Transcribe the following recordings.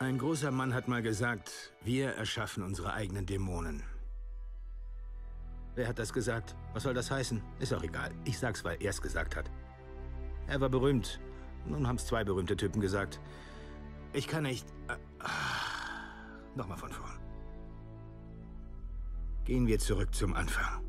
Ein großer Mann hat mal gesagt, wir erschaffen unsere eigenen Dämonen. Wer hat das gesagt? Was soll das heißen? Ist auch egal. Ich sag's, weil er es gesagt hat. Er war berühmt. Nun haben's 2 berühmte Typen gesagt. Ich kann nicht... Nochmal von vorn. Gehen wir zurück zum Anfang.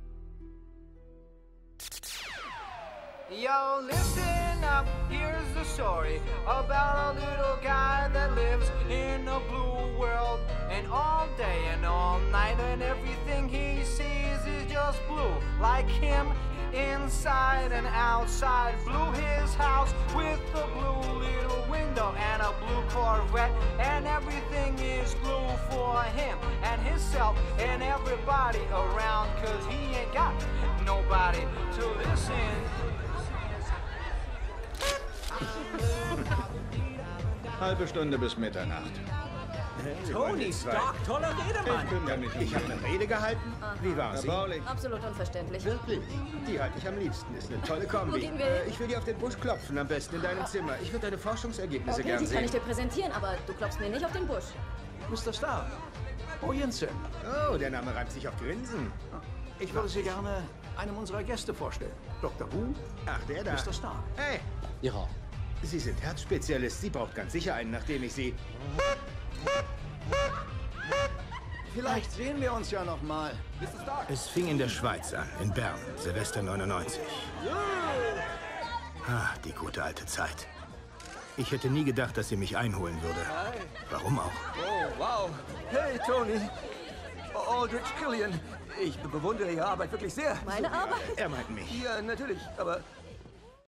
Yo, listen up, here's the story about a little guy that lives in a blue world. And all day and all night and everything he sees is just blue. Like him, inside and outside. Blue his house with a blue little window and a blue Corvette. And everything is blue for him and himself and everybody around. Cause he ain't got nobody to listen. Halbe Stunde bis Mitternacht. Tony Stark, toller Redemann. Ich kümmere mich. Ich habe eine Rede gehalten. Wie war's? Erbaulich. Absolut unverständlich. Wirklich? Die halte ich am liebsten. Ist eine tolle Kombi. Wo gehen wir hin? Ich will dir auf den Busch klopfen, am besten in deinem Zimmer. Ich würde deine Forschungsergebnisse Okay, gern die kann sehen. ich dir präsentieren, aber du klopfst mir nicht auf den Busch. Mr. Stark. Oh, Jensen. Oh, der Name reimt sich auf Grinsen. Ich würde Sie gerne einem unserer Gäste vorstellen. Dr. Who, Ach, der da. Mr. Stark. Hey, Ja. Sie sind Herzspezialist. Sie braucht ganz sicher einen, nachdem ich Sie... Vielleicht sehen wir uns ja noch mal. Es fing in der Schweiz an, in Bern, Silvester 99. Ah, die gute alte Zeit. Ich hätte nie gedacht, dass sie mich einholen würde. Warum auch? Oh, wow. Hey, Tony. Aldrich Killian. Ich bewundere Ihre Arbeit wirklich sehr. Meine Arbeit? Er meint mich. Ja, natürlich. Aber